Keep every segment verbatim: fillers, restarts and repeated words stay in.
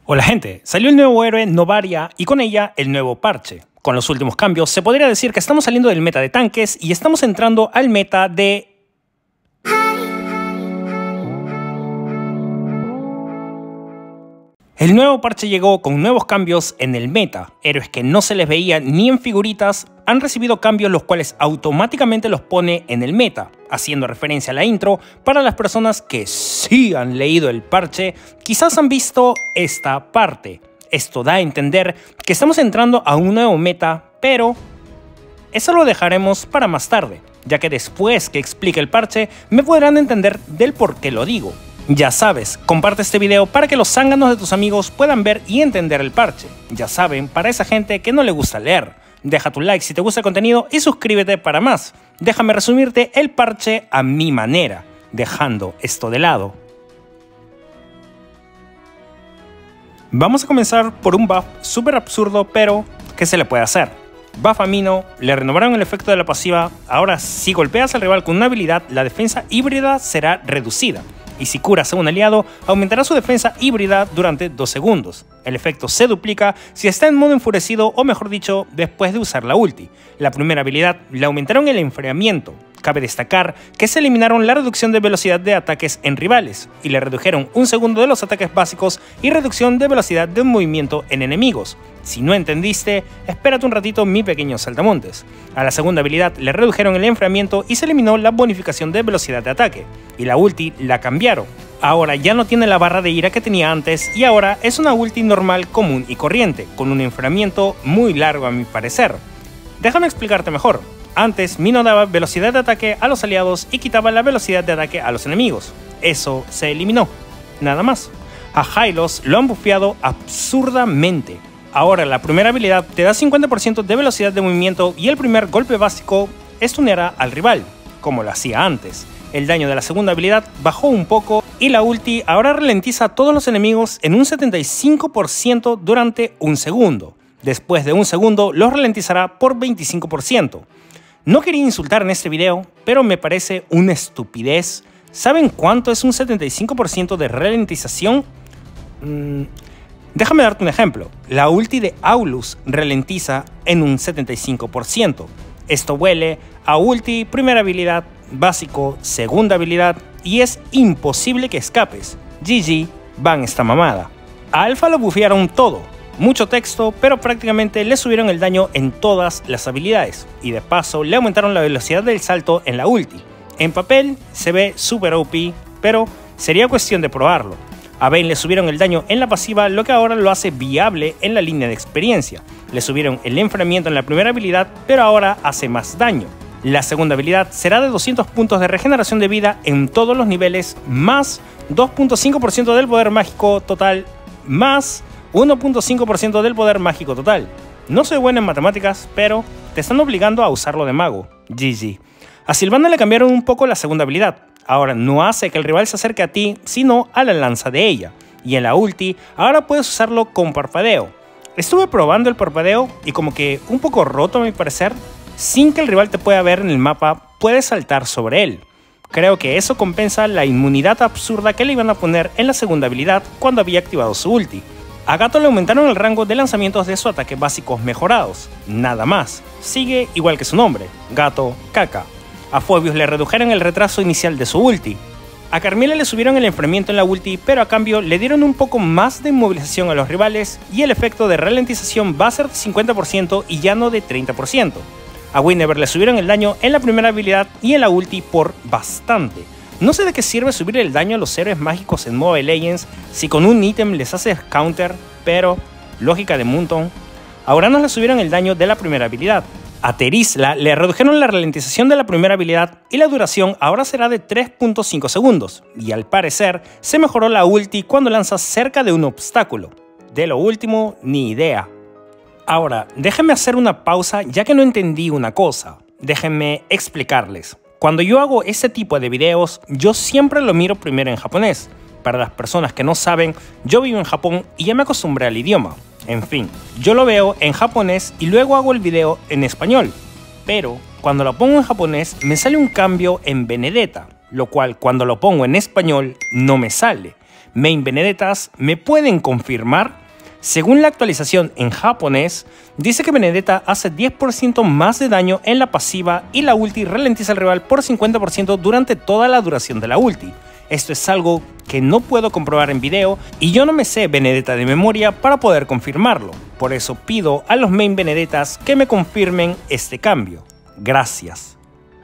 Hola gente, salió el nuevo héroe Novaria y con ella el nuevo parche. Con los últimos cambios se podría decir que estamos saliendo del meta de tanques y estamos entrando al meta de... El nuevo parche llegó con nuevos cambios en el meta. Héroes que no se les veía ni en figuritas han recibido cambios los cuales automáticamente los pone en el meta, haciendo referencia a la intro. Para las personas que sí han leído el parche, quizás han visto esta parte. Esto da a entender que estamos entrando a un nuevo meta, pero eso lo dejaremos para más tarde, ya que después que explique el parche me podrán entender del por qué lo digo. Ya sabes, comparte este video para que los zánganos de tus amigos puedan ver y entender el parche. Ya saben, para esa gente que no le gusta leer. Deja tu like si te gusta el contenido y suscríbete para más. Déjame resumirte el parche a mi manera, dejando esto de lado. Vamos a comenzar por un buff súper absurdo, pero ¿qué se le puede hacer? Buff a Mino, le renovaron el efecto de la pasiva. Ahora si golpeas al rival con una habilidad, la defensa híbrida será reducida. Y si curas a un aliado, aumentará su defensa híbrida durante dos segundos. El efecto se duplica si está en modo enfurecido o mejor dicho, después de usar la ulti. La primera habilidad le aumentaron el enfriamiento. Cabe destacar que se eliminaron la reducción de velocidad de ataques en rivales y le redujeron un segundo de los ataques básicos y reducción de velocidad de movimiento en enemigos. Si no entendiste, espérate un ratito mi pequeño saltamontes. A la segunda habilidad le redujeron el enfriamiento y se eliminó la bonificación de velocidad de ataque. Y la ulti la cambiaron. Ahora ya no tiene la barra de ira que tenía antes y ahora es una ulti normal, común y corriente, con un enfriamiento muy largo a mi parecer. Déjame explicarte mejor. Antes Mino daba velocidad de ataque a los aliados y quitaba la velocidad de ataque a los enemigos. Eso se eliminó. Nada más. A Hylos lo han bufeado absurdamente. Ahora la primera habilidad te da cincuenta por ciento de velocidad de movimiento y el primer golpe básico stuneará al rival, como lo hacía antes. El daño de la segunda habilidad bajó un poco y la ulti ahora ralentiza a todos los enemigos en un setenta y cinco por ciento durante un segundo. Después de un segundo los ralentizará por veinticinco por ciento. No quería insultar en este video, pero me parece una estupidez. ¿Saben cuánto es un setenta y cinco por ciento de ralentización? Mm, déjame darte un ejemplo. La ulti de Aulus ralentiza en un setenta y cinco por ciento. Esto huele a ulti, primera habilidad, básico, segunda habilidad y es imposible que escapes. G G, van esta mamada. A Alpha lo bufearon todo. Mucho texto, pero prácticamente le subieron el daño en todas las habilidades y de paso le aumentaron la velocidad del salto en la ulti. En papel se ve super O P, pero sería cuestión de probarlo. A Vayne le subieron el daño en la pasiva, lo que ahora lo hace viable en la línea de experiencia. Le subieron el enfriamiento en la primera habilidad, pero ahora hace más daño. La segunda habilidad será de doscientos puntos de regeneración de vida en todos los niveles, más dos punto cinco por ciento del poder mágico total, más uno punto cinco por ciento del poder mágico total. No soy bueno en matemáticas, pero te están obligando a usarlo de mago. G G. A Sylvana le cambiaron un poco la segunda habilidad. Ahora no hace que el rival se acerque a ti, sino a la lanza de ella. Y en la ulti, ahora puedes usarlo con parpadeo. Estuve probando el parpadeo y como que un poco roto a mi parecer. Sin que el rival te pueda ver en el mapa, puedes saltar sobre él. Creo que eso compensa la inmunidad absurda que le iban a poner en la segunda habilidad cuando había activado su ulti. A Gato le aumentaron el rango de lanzamientos de su ataque básicos mejorados, nada más. Sigue igual que su nombre, Gato Caca. A Phoebus le redujeron el retraso inicial de su ulti. A Carmilla le subieron el enfriamiento en la ulti, pero a cambio le dieron un poco más de inmovilización a los rivales y el efecto de ralentización va a ser de cincuenta por ciento y ya no de treinta por ciento. A Winever le subieron el daño en la primera habilidad y en la ulti por bastante. No sé de qué sirve subir el daño a los héroes mágicos en Mobile Legends si con un ítem les haces counter, pero lógica de montón. A Uranus le subieron el daño de la primera habilidad. A Terizla le redujeron la ralentización de la primera habilidad y la duración ahora será de tres punto cinco segundos. Y al parecer se mejoró la ulti cuando lanzas cerca de un obstáculo. De lo último, ni idea. Ahora, déjenme hacer una pausa ya que no entendí una cosa. Déjenme explicarles. Cuando yo hago ese tipo de videos, yo siempre lo miro primero en japonés. Para las personas que no saben, yo vivo en Japón y ya me acostumbré al idioma. En fin, yo lo veo en japonés y luego hago el video en español. Pero cuando lo pongo en japonés me sale un cambio en Benedetta, lo cual cuando lo pongo en español no me sale. Main Benedettas, ¿me pueden confirmar? Según la actualización en japonés, dice que Benedetta hace diez por ciento más de daño en la pasiva y la ulti ralentiza al rival por cincuenta por ciento durante toda la duración de la ulti. Esto es algo que no puedo comprobar en video y yo no me sé Benedetta de memoria para poder confirmarlo. Por eso pido a los Main Benedettas que me confirmen este cambio. Gracias.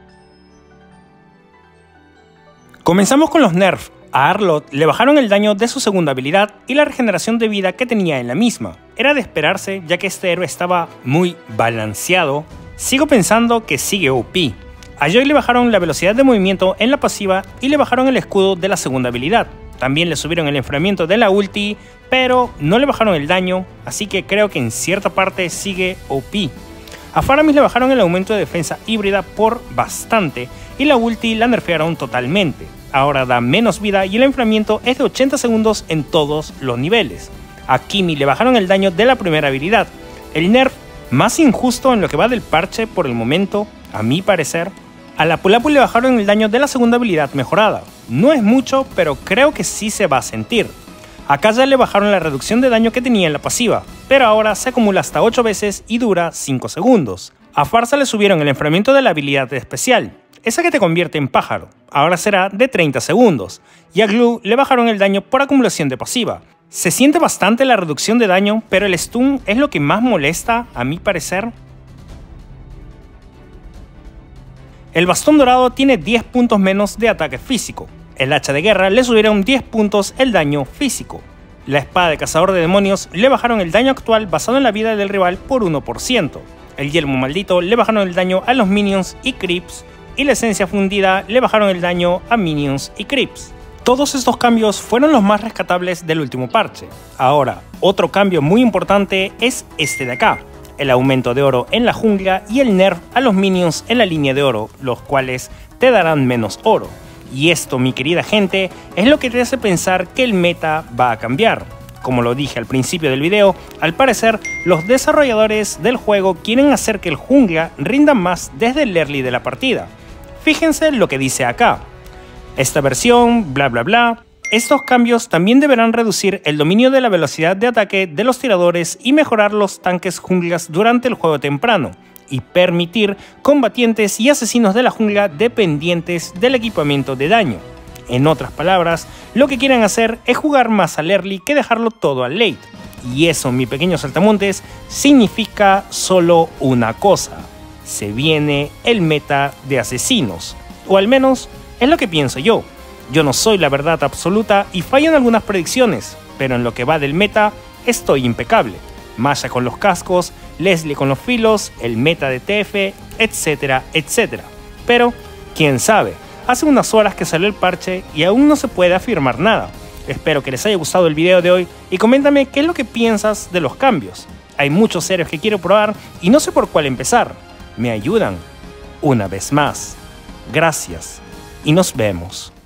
Comenzamos con los nerfs. A Arlott le bajaron el daño de su segunda habilidad y la regeneración de vida que tenía en la misma. Era de esperarse ya que este héroe estaba muy balanceado. Sigo pensando que sigue O P. A Joy le bajaron la velocidad de movimiento en la pasiva y le bajaron el escudo de la segunda habilidad. También le subieron el enfriamiento de la ulti, pero no le bajaron el daño, así que creo que en cierta parte sigue O P. A Faramis le bajaron el aumento de defensa híbrida por bastante y la ulti la nerfearon totalmente. Ahora da menos vida y el enfriamiento es de ochenta segundos en todos los niveles. A Kimi le bajaron el daño de la primera habilidad. El nerf más injusto en lo que va del parche por el momento, a mi parecer. A Lapu Lapu le bajaron el daño de la segunda habilidad mejorada. No es mucho, pero creo que sí se va a sentir. A Kaja le bajaron la reducción de daño que tenía en la pasiva, pero ahora se acumula hasta ocho veces y dura cinco segundos. A Pharsa le subieron el enfriamiento de la habilidad especial, esa que te convierte en pájaro, ahora será de treinta segundos, y a Glue le bajaron el daño por acumulación de pasiva. Se siente bastante la reducción de daño, pero el stun es lo que más molesta a mi parecer. El bastón dorado tiene diez puntos menos de ataque físico. El hacha de guerra le subieron diez puntos el daño físico. La espada de cazador de demonios le bajaron el daño actual basado en la vida del rival por uno por ciento. El yelmo maldito le bajaron el daño a los minions y creeps. Y la esencia fundida le bajaron el daño a minions y creeps. Todos estos cambios fueron los más rescatables del último parche. Ahora, otro cambio muy importante es este de acá. El aumento de oro en la jungla y el nerf a los minions en la línea de oro, los cuales te darán menos oro. Y esto, mi querida gente, es lo que te hace pensar que el meta va a cambiar. Como lo dije al principio del video, al parecer los desarrolladores del juego quieren hacer que el jungla rinda más desde el early de la partida. Fíjense lo que dice acá. Esta versión, bla bla bla. Estos cambios también deberán reducir el dominio de la velocidad de ataque de los tiradores y mejorar los tanques junglas durante el juego temprano, y permitir combatientes y asesinos de la jungla dependientes del equipamiento de daño. En otras palabras, lo que quieren hacer es jugar más al early que dejarlo todo al late. Y eso, mi pequeño saltamontes, significa solo una cosa. Se viene el meta de asesinos. O al menos, es lo que pienso yo. Yo no soy la verdad absoluta y fallan algunas predicciones, pero en lo que va del meta, estoy impecable. Masha con los cascos, Leslie con los filos, el meta de T F, etcétera, etcétera. Pero, quién sabe, hace unas horas que salió el parche y aún no se puede afirmar nada. Espero que les haya gustado el video de hoy y coméntame qué es lo que piensas de los cambios. Hay muchos héroes que quiero probar y no sé por cuál empezar. ¿Me ayudan? Una vez más. Gracias y nos vemos.